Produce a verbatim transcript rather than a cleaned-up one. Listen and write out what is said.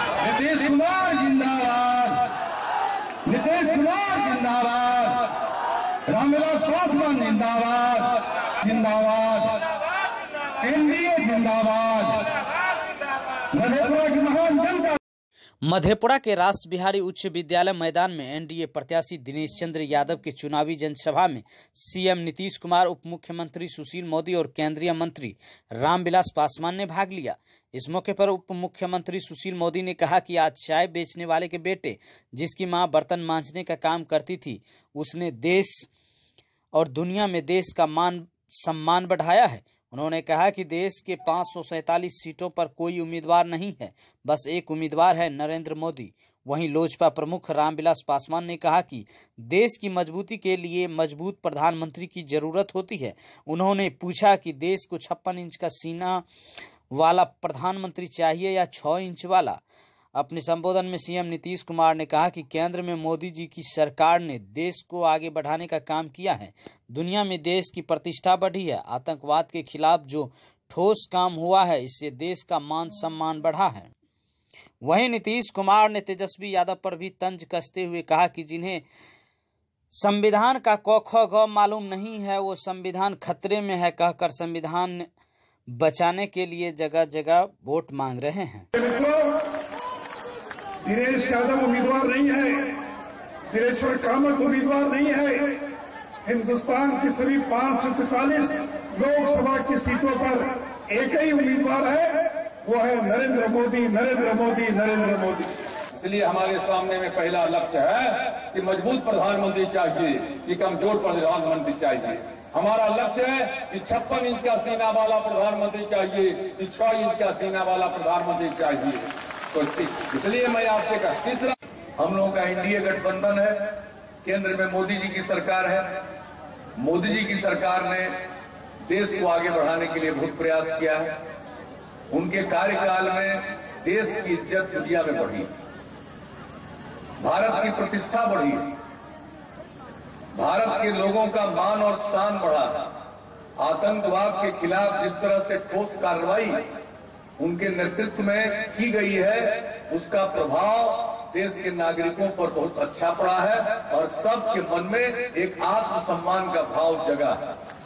नीतीश कुमार जिंदाबाद, नीतीश कुमार जिंदाबाद, रामविलास पासवान जिंदाबाद, जिंदाबाद, एनडीए जिंदाबाद, मधेपुरा की महान जनता। मधेपुरा के रास बिहारी उच्च विद्यालय मैदान में एनडीए प्रत्याशी दिनेश चंद्र यादव के चुनावी जनसभा में सीएम नीतीश कुमार, उप मुख्यमंत्री सुशील मोदी और केंद्रीय मंत्री रामविलास पासवान ने भाग लिया। इस मौके पर उप मुख्यमंत्री सुशील मोदी ने कहा कि आज चाय बेचने वाले के बेटे, जिसकी मां बर्तन मांजने का काम करती थी, उसने देश और दुनिया में देश का मान सम्मान बढ़ाया है। उन्होंने कहा कि देश के पाँच सौ सैंतालीस सीटों पर कोई उम्मीदवार नहीं है, बस एक उम्मीदवार है, नरेंद्र मोदी। वहीं लोजपा प्रमुख रामविलास पासवान ने कहा कि देश की मजबूती के लिए मजबूत प्रधानमंत्री की जरूरत होती है। उन्होंने पूछा कि देश को छप्पन इंच का सीना वाला प्रधानमंत्री चाहिए या छह इंच वाला। अपने संबोधन में सीएम नीतीश कुमार ने कहा कि केंद्र में मोदी जी की सरकार ने देश को आगे बढ़ाने का काम किया है। दुनिया में देश की प्रतिष्ठा बढ़ी है। आतंकवाद के खिलाफ जो ठोस काम हुआ है, इससे देश का मान सम्मान बढ़ा है। वहीं नीतीश कुमार ने तेजस्वी यादव पर भी तंज कसते हुए कहा कि जिन्हें संविधान का क ख ग मालूम नहीं है, वो संविधान खतरे में है कहकर संविधान बचाने के लिए जगह जगह वोट मांग रहे हैं। दिनेश यादव उम्मीदवार नहीं है, दिनेश्वर कामत उम्मीदवार नहीं है। हिंदुस्तान की सभी पांच सौ तैतालीस लोकसभा की सीटों पर एक ही उम्मीदवार है, वो है नरेंद्र मोदी, नरेंद्र मोदी, नरेंद्र मोदी। इसलिए हमारे सामने में पहला लक्ष्य है कि मजबूत प्रधानमंत्री चाहिए कि कमजोर प्रधानमंत्री चाहिए। हमारा लक्ष्य है कि छप्पन इंच का सीना वाला प्रधानमंत्री चाहिए कि छह इंच का सीना वाला प्रधानमंत्री चाहिए। तो इसलिए मैं आपसे कहा, तीसरा, हम लोगों का एनडीए गठबंधन है, केंद्र में मोदी जी की सरकार है। मोदी जी की सरकार ने देश को आगे बढ़ाने के लिए बहुत प्रयास किया है। उनके कार्यकाल में देश की इज्जत दुनिया में बढ़ी, भारत की प्रतिष्ठा बढ़ी, भारत के लोगों का मान और शान बढ़ा। आतंकवाद के खिलाफ जिस तरह से ठोस कार्रवाई उनके नेतृत्व में की गई है, उसका प्रभाव देश के नागरिकों पर बहुत अच्छा पड़ा है और सबके मन में एक आत्मसम्मान का भाव जगा है।